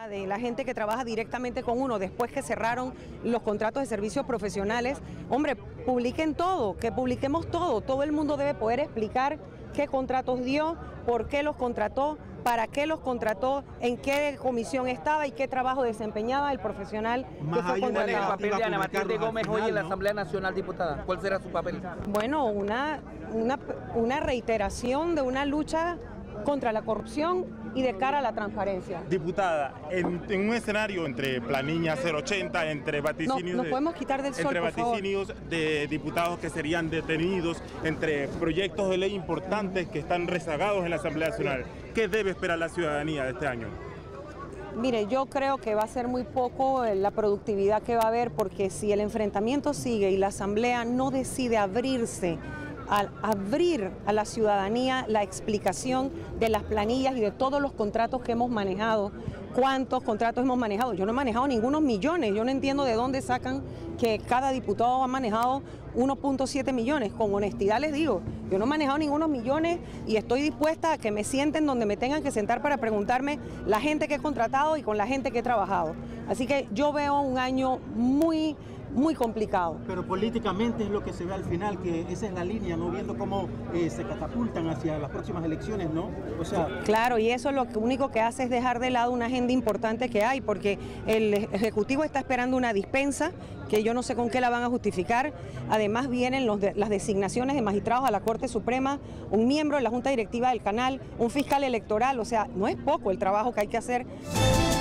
De la gente que trabaja directamente con uno después que cerraron los contratos de servicios profesionales, hombre, publiquen todo, que publiquemos todo el mundo debe poder explicar qué contratos dio, por qué los contrató, para qué los contrató, en qué comisión estaba y qué trabajo desempeñaba el profesional que fue contratado. ¿Cuál es el papel de Ana Matilde Gómez hoy en la Asamblea Nacional, diputada? ¿Cuál será su papel? Bueno, una reiteración de una lucha contra la corrupción y de cara a la transparencia. Diputada, en un escenario entre planilla 080, entre vaticinios, nos podemos quitar del sol, entre por favor. vaticinios de diputados que serían detenidos, entre proyectos de ley importantes que están rezagados en la Asamblea Nacional, ¿qué debe esperar la ciudadanía de este año? Mire, yo creo que va a ser muy poco la productividad que va a haber, porque si el enfrentamiento sigue y la Asamblea no decide abrirse, al abrir a la ciudadanía la explicación de las planillas y de todos los contratos que hemos manejado. ¿Cuántos contratos hemos manejado? Yo no he manejado ningunos millones, yo no entiendo de dónde sacan que cada diputado ha manejado 1.7 millones. Con honestidad les digo, yo no he manejado ningunos millones y estoy dispuesta a que me sienten donde me tengan que sentar para preguntarme la gente que he contratado y con la gente que he trabajado. Así que yo veo un año muy complicado. Pero políticamente es lo que se ve al final, que esa es la línea, ¿no? Viendo cómo se catapultan hacia las próximas elecciones, ¿no? O sea... Claro, y eso lo único que hace es dejar de lado una agenda importante que hay, porque el Ejecutivo está esperando una dispensa, que yo no sé con qué la van a justificar. Además vienen las designaciones de magistrados a la Corte Suprema, un miembro de la Junta Directiva del Canal, un fiscal electoral, o sea, no es poco el trabajo que hay que hacer.